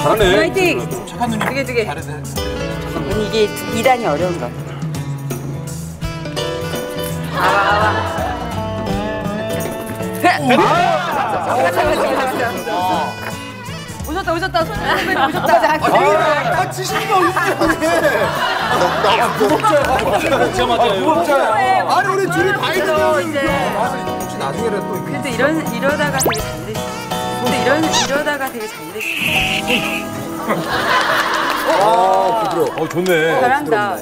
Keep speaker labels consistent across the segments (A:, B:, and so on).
A: 잘하네.
B: 화이팅!
A: 착한 누님.
B: 두 개.
A: 잘해서.
B: 이게 2단이 어려운 것 같아. 오셨다. 손님 오셨다.
C: 지시는 거 어딨어요?
A: 진짜 맞아요.
C: 아니 우리 둘이 다 있는
B: 이제.
C: 혹시 나중에는 또
B: 근데 이러다가 되게 잘 됐어. 이러다가 되게 잘 됐어.
C: 부드러워.
A: 좋네.
B: 잘한다.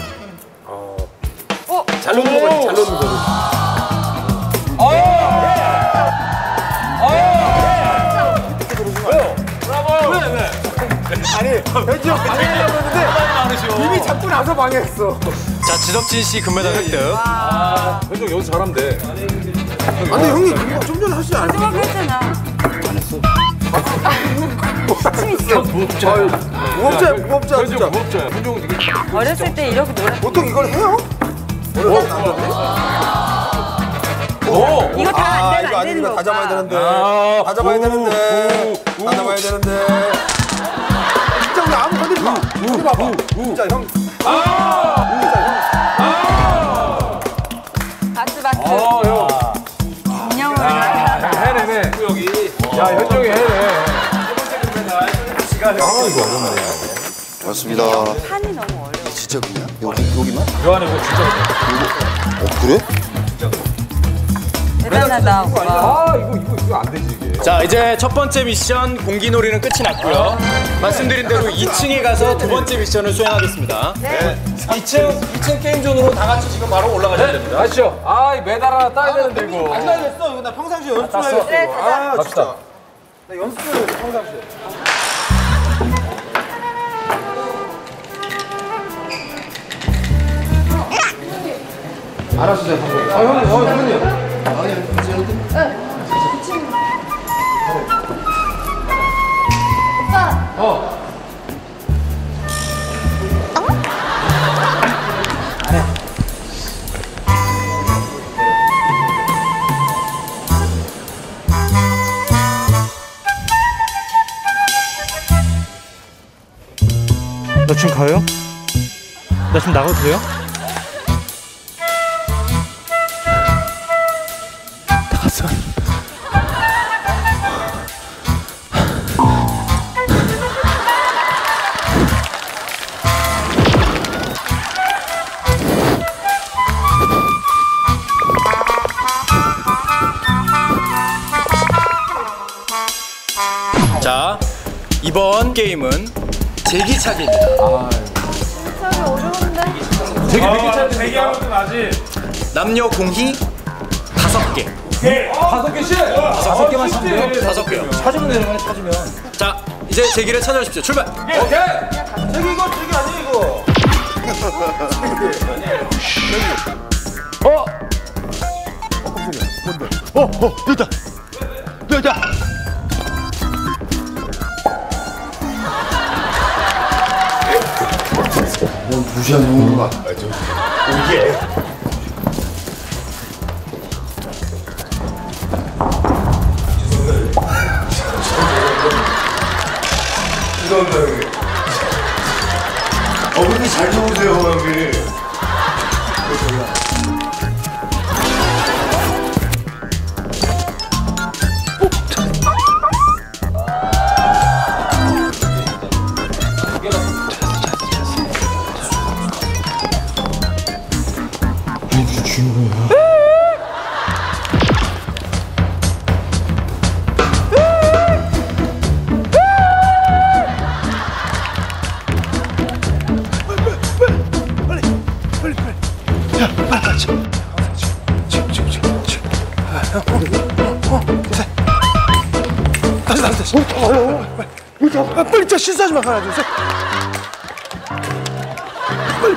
C: 잘 놓는 거지, 잘 놓는 거지. 아니, 현지 형 방해하려고 했는데 이미 잡고 나서 방해했어.
D: 자, 지덕진 씨 금메달 획득.
A: 현정 여기서 잘하면 돼.
C: 아니 형님 그거 좀 전에 하시지 않았어요?
B: 생각했잖아.
C: 무법자야 진짜.
A: 무법자야. 현정은 되게.
B: 어렸을 때 이렇게 놀아.
C: 보통 이걸 해요?
B: 이거 다
C: 이거
B: 안 되는
C: 아닙니다.
B: 거.
C: 다 잡아야 되는데. 다 잡아야 되는데. 진짜 우리 아무 건드리지 마. 우리 봐봐. 진짜 형.
B: 바스.
A: 형.
B: 인형을.
A: 해내네. 여기. 야, 현정이 해내.
E: 맞습니다.
B: 판이 너무 어려워.
E: 진짜 그냥? 여기만?
A: 요 안에 이거 진짜.
E: 그래?
B: 대단하다, 오빠.
A: 이거 안 되지, 이게.
D: 자, 이제 첫 번째 미션 공기놀이는 끝이 났고요. 말씀드린 대로 2층에 가서 두 번째 미션을 수행하겠습니다. 네. 2층 게임존으로 다 같이 지금 바로 올라가셔야 됩니다.
A: 가시죠. 이 메달 하나 따야 되는데, 이거.
C: 안 나겠어. 이거 나 평상시에 연습해야겠어.
B: 그래, 가자.
A: 갑시다.
C: 나 연습해야 돼 평상시에. 알았어요. 형님.
F: 나 지금 가요? 나 지금 나가도 돼요? 나갔어.
D: 자, 이번 게임은 제기차기입니다.
B: 차기 어려운데?
A: 대기하면 좀 나지.
D: 남녀 공히 5개.
A: 5개씩?
D: 5개만 찾으면 돼요? 5개요.
F: 찾으면 되는 거야, 찾으면.
D: 자, 이제 제기를 찾아주십시오. 출발!
A: 오케이.
C: 저기 이거 아니에요 이거.
F: 됐다.
E: 무시하는 거 같아.
C: 죄송합니다 형님. 근데 잘 좋으세요 형님. 빨리 진짜 실수하지 마. 하나 둘 셋. 빨리.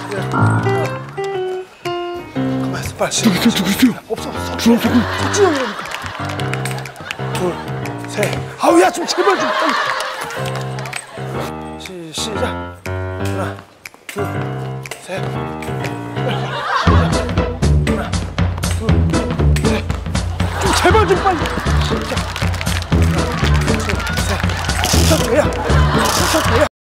C: 가만 있어. 빨리. 누구세요? 없어. 주황색은 석진형이라니까. 둘, 셋. 아우 야 좀 제발 좀 빨리. 시작. 하나, 둘, 셋. 하나, 둘, 셋. 좀 제발 좀 빨리. 시작. 하나, 둘, 셋. 멈춰도 돼요. 멈춰도 돼요.